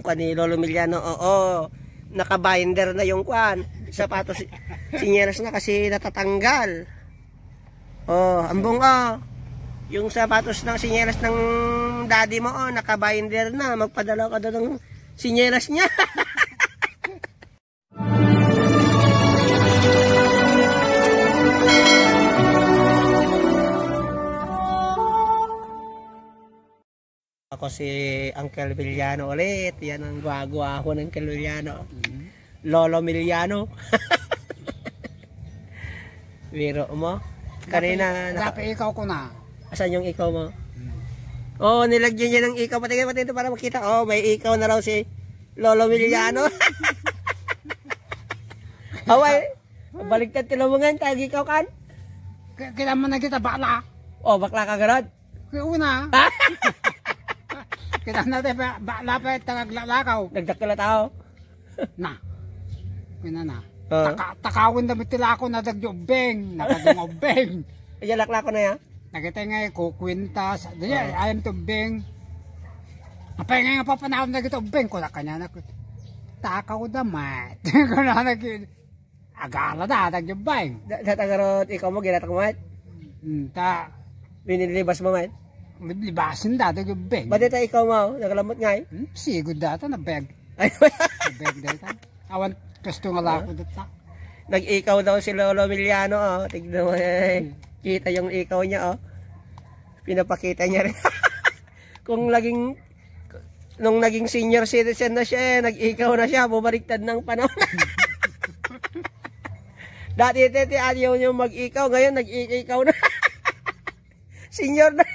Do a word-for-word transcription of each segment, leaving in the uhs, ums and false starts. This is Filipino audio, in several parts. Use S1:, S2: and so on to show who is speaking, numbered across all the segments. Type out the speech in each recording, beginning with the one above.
S1: kani Lolo Emiliano, oo. Naka-binder na yung kwan. Sapatos, sinyelas na kasi natatanggal. Oh, ambong oh. Yung sapatos ng sinyelas ng daddy mo, oh, naka-binder na. Magpadala ka daw ng sinyelas niya. Ako si Uncle Emiliano ulit. Yan ang gwago-gwago ng Uncle Emiliano. Mm-hmm. Lolo Emiliano. Biro mo? Kanina...
S2: Dapat ikaw ko na.
S1: Asan yung ikaw mo? Hmm. Oh, nilagyan niya ng ikaw. Patingin pati ito para makita. Oh, may ikaw na raw si Lolo Emiliano. Away. Baligtad tilamungan. Tagi ikaw kan?
S2: Kailan mo na kita bakla.
S1: Oh, bakla ka ganun?
S2: Kaya una. Kita natin bakla pa tagaglakaw.
S1: Nagdakila tao.
S2: Na. Kaya na.
S1: Uh.
S2: Taka, takawin na mitila ako na dagjobeng. Nakagumobeng.
S1: Ayan, lakla ko na yan.
S2: Nakita nga ko kwintas. Diyan, uh. ayam to beng. Apay nga nga papanahon na gito beng ko na kanya na. Takaw damat. Ko na naging agala na dagjobeng.
S1: Datagarot ikaw mo ginatak mo, mate?
S2: Hmm, ta.
S1: Binilibas mo, mate?
S2: Libasin da dagjobeng.
S1: Ba't ito ikaw mo? Nakalamot nga eh?
S2: Hmm, sigod data na beg.
S1: Ay,
S2: beg data. Awan gusto nga lako data.
S1: Nag-ikaw daw si Lolo Emiliano, oh. Tignan mo eh. Kita yung ikaw niya, oh. Pinapakita niya rin. Kung naging, nung naging senior citizen na siya, eh, nag-ikaw na siya, bumaliktad ng panahon. Dati, tete, ayaw niyo mag-ikaw, ngayon nag-ikaw na. Senior na.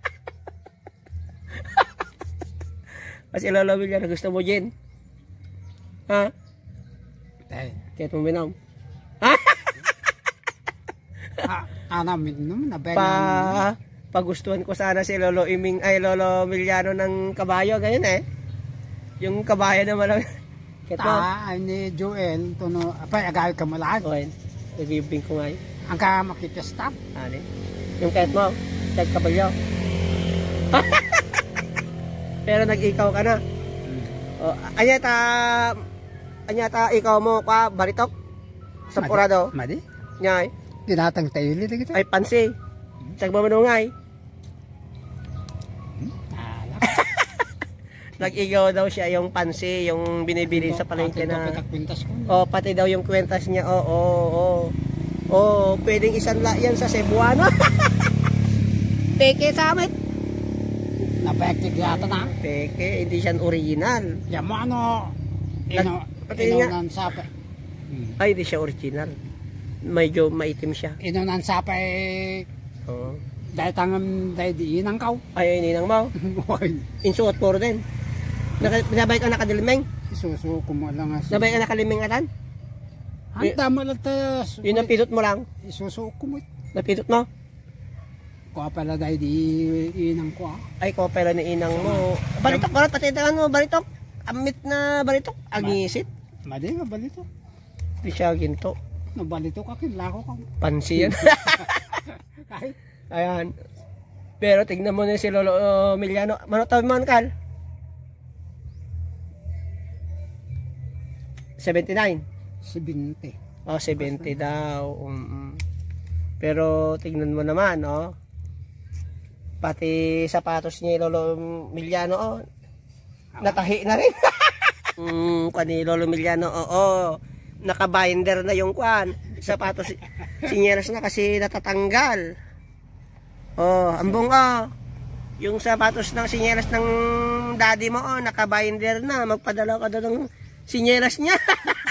S1: Kasi Lolo Emiliano, gusto mo gin? Ha? Kahit mo minom. Ha?
S2: Ana, minom na ba?
S1: Pa, pagustuhan ko sana si Lolo Iming, ay Lolo Emiliano ng kabayo, ganyan eh. Yung kabayo naman lang.
S2: Ta, ni Joel, to no, apay, agay ka malag.
S1: Okay, nag-ibing ko nga yun.
S2: Ang ka makipesta?
S1: Ano? Yung kahit mo, kahit kabayo. Pero nag-ikaw ka na. O, anya ta, anya ta ikaw mo ka baritok sa purado.
S2: Madi?
S1: Nyay.
S2: Dinatang tayo ulit gitu.
S1: Ay pansi. Sagba manungay. Nag-igaw daw siya yung pansi, yung binibili sa palengke na. Oh, pati daw yung kwentas niya. Oo, oh, oo, oh, oh. Oh, pwedeng isanla yan sa Cebuano. Peke sa amin.
S2: Napektig yata na.
S1: Peke, hindi siya original.
S2: Yan mo ano, ino, inunan sapa.
S1: Hmm. Ay, hindi siya original. Medyo maitim siya.
S2: Inunan sapa eh.
S1: Oo.
S2: Dahil tangan, dahil di inang kaw.
S1: Ay, ininang mo. Insuot po rin. Nabay ka nakadilimeng?
S2: Isusuko mo lang.
S1: Nabay ka nakalimeng atan?
S2: Handa mo lang tayo.
S1: Yun ang pitot mo lang?
S2: Isusuko mo.
S1: Napitot mo?
S2: Kuha pala dahil di inang ko ah.
S1: Ay, kuha pala ni inang mo. Balitok ka rin, patitaan mo, balitok. Amit na balitok, agisit.
S2: Madi nga balitok.
S1: Di siya ginto.
S2: Nabalitok ka, kinlako ka.
S1: Pansi yan. Ayan. Pero tignan mo na si Lolo uh, Emiliano. Manotawin mo, Kal? seventy-nine?
S2: seventy.
S1: Oh, seventy daw. Um, pero tignan mo naman, oh. Pati sapatos niya Lolo Emiliano, oh. Natahi na rin. mm, kani Lolo Emiliano, oo. Oh, oh. Naka-binder na yung kwan. Sapatos, sinyelas na kasi natatanggal. Oh, ambong oh. Yung sapatos ng sinyelas ng daddy mo, oh, naka-binder na. Magpadala ka daw ng sinyelas niya.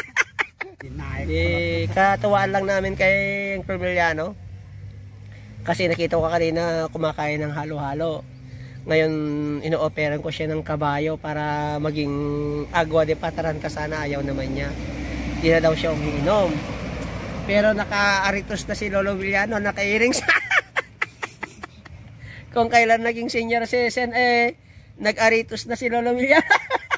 S1: Eh, katuwaan lang namin kay Uncle Emiliano. Kasi nakita ko kanina kumakain ng halo-halo. Ngayon, ino-operan ko siya ng kabayo para maging agwa de pataranta sana. Ayaw naman niya. Hindi na daw siya umiinom. Pero naka-aritos na si Lolo Emiliano, naka-earrings. Kung kailan naging senior citizen, eh, nag-aritos na si Lolo Emiliano.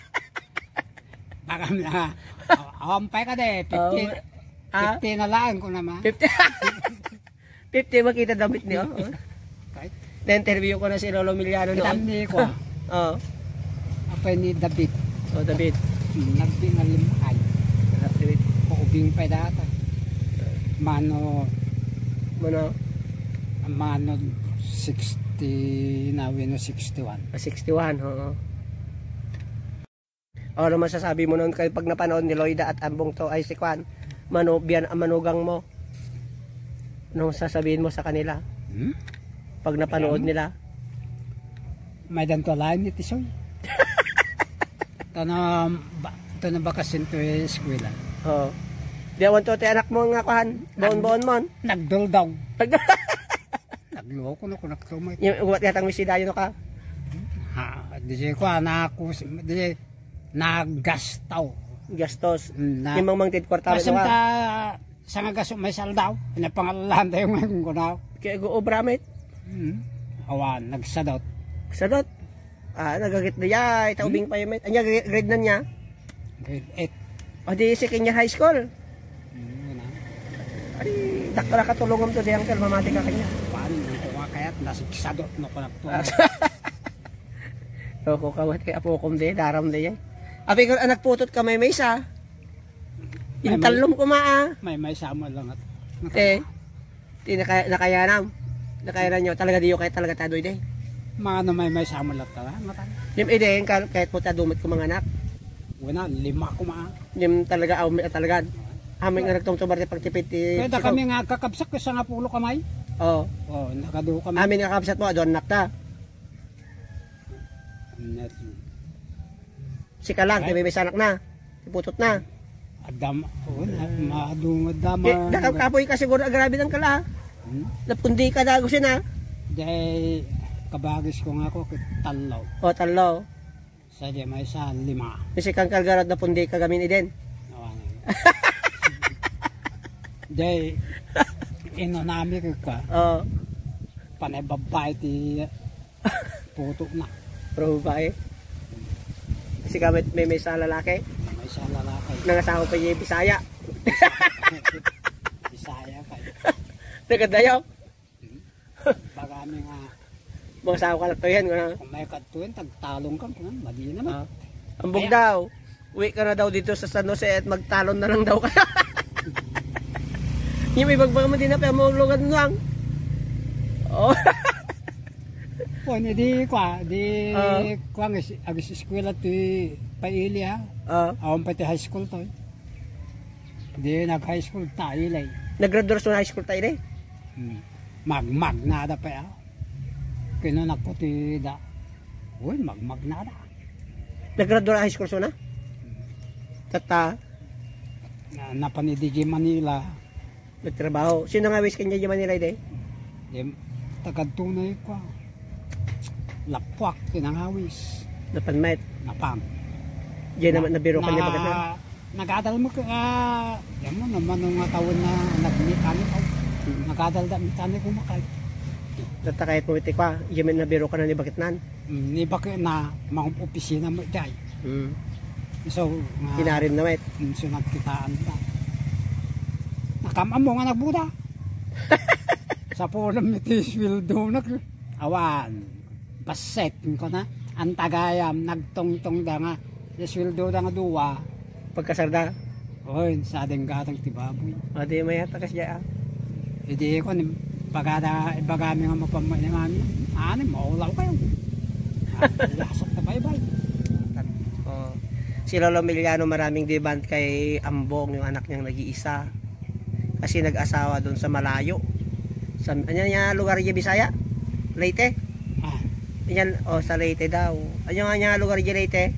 S2: Baka na, awampay ka de, fifty,
S1: oh,
S2: fifty na lang ko naman.
S1: fifty, fifty makita damit niyo. Oh. Na-interview ko na si Lolo Emiliano noon.
S2: Itam ni ko.
S1: Oo.
S2: Apay ni David.
S1: O, David.
S2: Nagbing na limahay.
S1: David.
S2: Paubing pa data. Mano,
S1: Mano?
S2: mano sixty, nawin no sixty-one.
S1: Ah, sixty-one, oo. O, ano masasabi mo nun kayo pag napanood ni Loida at Ambong to ay si Kwan? Manu, biyan, manugang mo. Anong sasabihin mo sa kanila?
S2: Hmm?
S1: Pag napanood nila?
S2: May danto lain ni Tisoy. Ito na, ba, ito na bakasin to yung eskwela.
S1: Oo. Di awan to, te anak mo nga Kwan. Baon-baon mo.
S2: Nagdol daw. Nagluho ko na kung nagtumay.
S1: Yung uwat yatang misidayo no ka?
S2: Ha, di siya ko, naku, di siya, naggastaw.
S1: Gastos.
S2: Na,
S1: Yung mga mangtid kwartalo
S2: Masam
S1: no ka?
S2: ta, sa nga gaso may saldaw. Napangalahan tayo ngayon ko na.
S1: Kaya go obramit.
S2: Hmm. Awan, nagsadot.
S1: Sadot. Ah, nagagit na yay. Taubing pa yung met. Anya, grade na niya.
S2: Grade eight.
S1: O di second year high school.
S2: Hmm, na.
S1: Ay, dakla ka tulungom to di uncle. Mamati ka kanya.
S2: Paano nang kuha kaya't nasigsadot no ko na po.
S1: O, kukawat kay apokom di. Daram di yan. Api ko anak putot ka may may isa. Yung
S2: May-
S1: talom ko maa.
S2: May may sama lang at.
S1: Te. Ti nakaya, nakayanam. Nakayanan nyo. Talaga diyo kahit talaga tadoy di.
S2: Mga ano may may sama lang tala.
S1: Yung idein kahit po tadumot ko mga anak.
S2: Wala, lima ko maa.
S1: Yung talaga aw talaga. Amin nga nagtumtumbar ti pagtipid ti.
S2: Kaya kami nga kakabsak ko sa nga pulo kamay.
S1: Oo.
S2: Oh, nakaduho kami.
S1: Amin nga kapsat mo doon nakta.
S2: Net.
S1: Si Kalang, ti may anak na. Iputot na.
S2: Adam, oh, na, maadung adama.
S1: Eh, nakakapoy ka siguro grabe ng kala.
S2: Hmm?
S1: Napundi ka dago siya na.
S2: Dahil kabagis ko nga ako kit talaw.
S1: O talo.
S2: Sa di may sa lima.
S1: Si Kang Kalgarot napundi ka gamin din.
S2: Dahil ino nami ko ka.
S1: Oo.
S2: Panay babay ti puto na.
S1: Pro ba eh. Si Kamit may may sa lalaki.
S2: May sa lalaki.
S1: Nangasawa pa yung Bisaya.
S2: Bisaya kayo.
S1: Nagadayo.
S2: Bagami nga.
S1: Mga asawa ka lang to yan. Ano?
S2: Kung may katuin, tagtalong ka. Kung mali naman.
S1: Ah. Ambog daw. Uwi ka na daw dito sa San Jose at magtalon na lang daw ka. Yung may bagbang mo din na pero maulugan lang. Oh.
S2: O, di kwa. Di
S1: Ah.
S2: kwa nga. Agis eskwela ti paili ha.
S1: Ah.
S2: Awan pa ti high school to. Di nag-high school ta ilay.
S1: Nag-graduate sa high school tayo eh.
S2: Hmm. Mag-mag nada pa ya. Kinanak ko ti da. Uy, mag-mag nada.
S1: Nag-graduate high school so na? Tata,
S2: Na, napani D J Manila.
S1: nagtrabaho. Sino nga wis kanya di Manila ide?
S2: Di tagadtunay ko. Lapwak kinangawis.
S1: Napanmet.
S2: Napang.
S1: Diyan naman nabiro kanya bagat na.
S2: Nagadal mo ka, ah, yan mo naman nung nga taon na nag-mechanic ako. Nagadal da mechanic ko makay.
S1: Tata kahit mo iti kwa, diyan nabiro ka na ni bakit nan.
S2: Mm, ni bakit na mga opisina mo dyan.
S1: Hmm.
S2: So, nga,
S1: Kinarin na met.
S2: mm, so nagkitaan ka. Nakamam mo nga nagbuda. Sa pulang mitis will do nag awan. Baset ko na. Ang tagayam, nagtong-tong da nga. Yes will do da nga duwa.
S1: Pagkasarda.
S2: Oy, sa ading gatang tibaboy.
S1: O di may atakas diya.
S2: Hindi ko ni pagada ibagami nga mapamay ni mami. Ano, maulaw kayo. Lasok na bye-bye.
S1: Oh. Si Lolo Miliano maraming deband kay Ambong, yung anak niyang nag-iisa. Kasi nag-asawa doon sa malayo. Sa ano niya lugar niya Bisaya? Leyte.
S2: Ah,
S1: Yan oh sa Leyte daw. Ano nga niya lugar niya Leyte?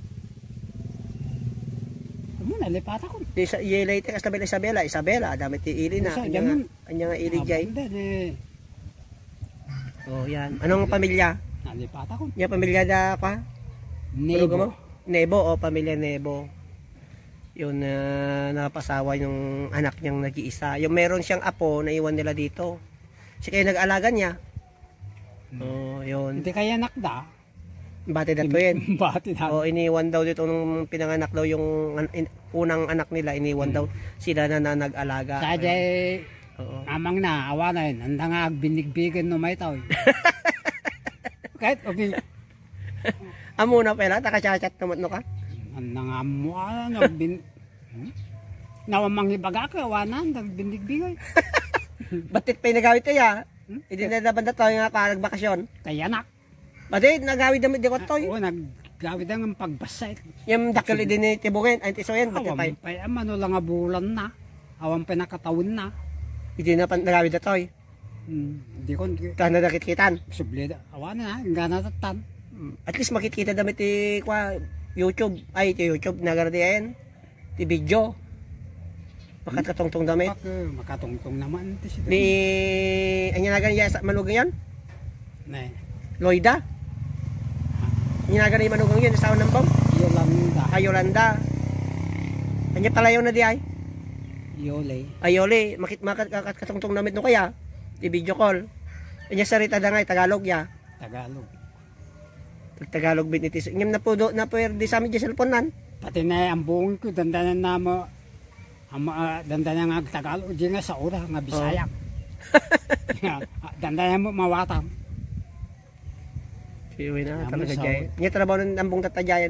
S2: mo nalipata ko.
S1: Di sa iya Leyte kas tabi Isabela, Isabela dami ti ili na.
S2: Isa,
S1: Anya
S2: ganun.
S1: nga anya nga ili jay.
S2: Abanda, di,
S1: Oh, yan. Anong pamilya?
S2: nalipata ko.
S1: Yung pamilya da pa? Tulog mo?
S2: Nebo.
S1: Nebo o pamilya Nebo. Yun na uh, napasawa yung anak niyang nag-iisa. Yung meron siyang apo na iwan nila dito. Si kayo nag-alaga niya. Oh, yun.
S2: Hindi kaya nakda.
S1: Bati na to yun.
S2: Bati na.
S1: O iniwan daw dito nung pinanganak daw yung an- in- unang anak nila, iniwan daw sila na, na nag-alaga.
S2: Sa jay,
S1: Oo.
S2: amang na, awa na yun. Ang nga binigbigan no may tao. Kahit, okay.
S1: Amo na pala, takachat naman no ka?
S2: Ang nangamuha, nagbin... Hmm? Nawamangibaga ka, wanan, nagbindigbigay.
S1: Batit pa yung nagawid kaya?
S2: Hmm?
S1: Hindi na dapat na tayo nga ka nagbakasyon.
S2: Kaya nak.
S1: Batit, nagawid damit di ko toy.
S2: Oo, naggawid ang pagbasay.
S1: Yung dakil din ni Tibungin, ay tisoyan, batit pa
S2: Awan pa yan, ano lang nga bulan na. Awan pa nakatawin na.
S1: Hindi na pa nagawid na toy.
S2: Hmm, Hindi ko,
S1: Tahan na nakit-kitan.
S2: subli, awan na, gana tatan.
S1: At least makikita damit ti kwa YouTube. Ay, ti YouTube, nagardiyan. Ti video. Makatkatungtong damit.
S2: Bak, eh, makatungtong naman. ti siya.
S1: Di, anya na ganyan sa manugang yan?
S2: Ne,
S1: Loida? Anya na ganyan manugang yan, sa ng bom?
S2: Yolanda,
S1: Ay, Yolanda. Anya palayaw na di ay?
S2: Yole.
S1: Ayoli, makit makatungtong damit no kaya. Di video call. Anya sarita da nga, Tagalog ya.
S2: Tagalog.
S1: Pag Tagalog binitis. Inyam na po do, na po di sa amin di cellphone nan.
S2: Pati na ang buong ko, dandanan na mo, ang mga dandanan nga Tagalog, di nga sa ura, nga Bisaya. Dandanan mo mawatam.
S1: Siwi na,
S2: Alam mo,
S1: talaga
S2: sa-
S1: jay. Nya trabaho ng ambong tatadyayan.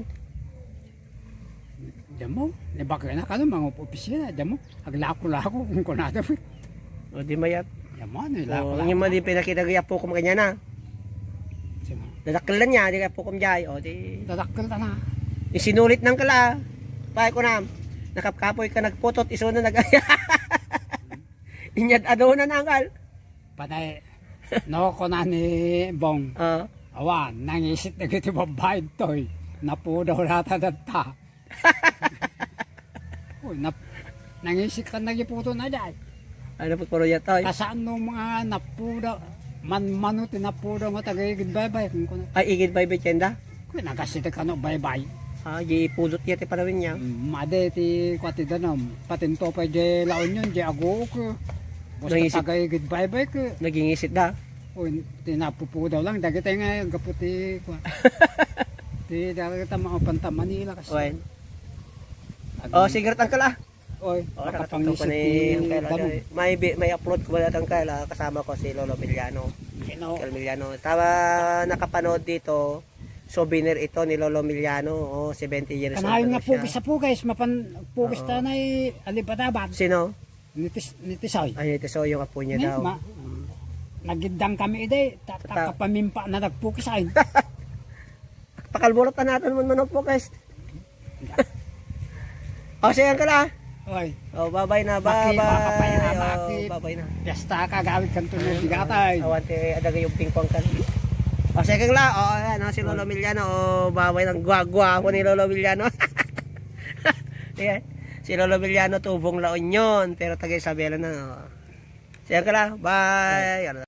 S2: Damo, nabaka na ka mga opisina, damo, aglako-lako kung kunada mo.
S1: O di mayat.
S2: Damo, ano,
S1: O,
S2: ilako-lako.
S1: inyam mo di pinakita gaya po kum kanya na. Dadaklan niya, di kaya po kum jay. O di,
S2: Dadakkel na na.
S1: isinulit nang kala. Pay ko na. Nakapkapoy ka nagputot, iso na nag Inyad ado na nangkal.
S2: Panay, no ko na ni Bong.
S1: Oo.
S2: Awan, nangisit na gito babayad to'y. Napo daw rata data. Uy, nap, nangisit ka nagiputo na dyan.
S1: Ano po puro yata.
S2: Kasaan nung mga napo daw, man-mano tinapo daw nga tagayigid bye-bye. Kung kuna,
S1: Ay, igid by Betenda.
S2: kung nagasita ka no bye-bye.
S1: Ah, di pudot yata pa rin niya.
S2: Made ti kwati danom, patinto pa di laon yun, di ago ko. Basta
S1: Nangisip-
S2: tagayigid bye-bye ko.
S1: Naging isit da.
S2: Uy, tinapupo daw lang, dagit tayo ngayon, kaputi ko. Di dagit tayo mga panta Manila kasi.
S1: Oy. Oh, sigaret ang kala.
S2: Oy,
S1: Oh, nakatungtong
S2: makapangisip
S1: pa ni
S2: ti
S1: ang kala.
S2: damo.
S1: May bi- may upload ko wala tang kala kasama ko si Lolo Miliano.
S2: Kino,
S1: Kel Miliano. Tama nakapanood dito. Souvenir ito ni Lolo Miliano. Oh, seventy years old.
S2: kanayon
S1: na
S2: nga
S1: siya.
S2: pugis sa pugis, mapan pugis
S1: Oo.
S2: ta na alibadaban.
S1: Sino?
S2: Nitis, nitisoy.
S1: Ay, ito so yung apo niya
S2: Ni,
S1: daw.
S2: ma, nagidang kami ide, ta-
S1: Ta-
S2: takapamimpa na nagpugis ay.
S1: Pakalburot na natin mo manok po guys. Oh, siya ka na.
S2: Oy,
S1: Oh, bye-bye na,
S2: Maki,
S1: bye-bye.
S2: makapaya na,
S1: Oh,
S2: maki.
S1: bye-bye na.
S2: piyesta ka gawid kan tulog bigatay.
S1: Awante adaga yung pingpong kan. O second la, o ayan o si Lolo Miliano, o babay ng gwagwa ko ni Lolo Miliano. Sige. Si Lolo Miliano tubong La Union, pero taga Isabela na. O. Second la, bye.